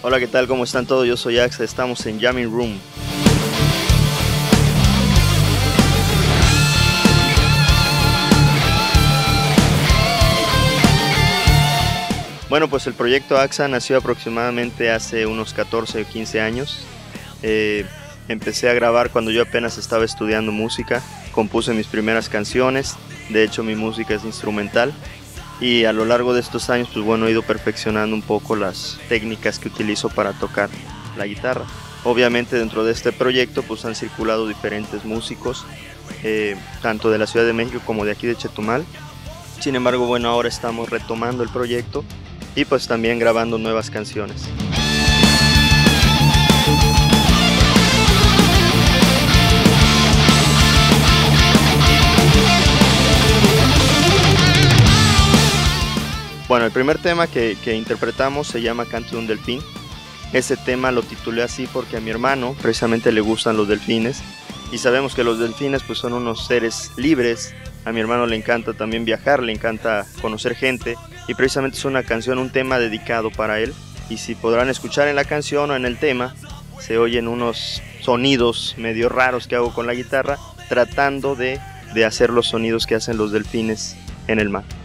Hola, ¿qué tal? ¿Cómo están todos? Yo soy Axa, estamos en Jamming Room. Bueno, pues el proyecto Axa nació aproximadamente hace unos 14 o 15 años. Empecé a grabar cuando yo apenas estaba estudiando música, compuse mis primeras canciones, de hecho mi música es instrumental. Y a lo largo de estos años, pues bueno, he ido perfeccionando un poco las técnicas que utilizo para tocar la guitarra. Obviamente dentro de este proyecto pues han circulado diferentes músicos, tanto de la Ciudad de México como de aquí de Chetumal. Sin embargo, bueno, ahora estamos retomando el proyecto y pues también grabando nuevas canciones. Bueno, el primer tema que interpretamos se llama Canto de un delfín. Ese tema lo titulé así porque a mi hermano precisamente le gustan los delfines y sabemos que los delfines pues son unos seres libres. A mi hermano le encanta también viajar, le encanta conocer gente y precisamente es una canción, un tema dedicado para él. Y si podrán escuchar en la canción o en el tema, se oyen unos sonidos medio raros que hago con la guitarra tratando de hacer los sonidos que hacen los delfines en el mar.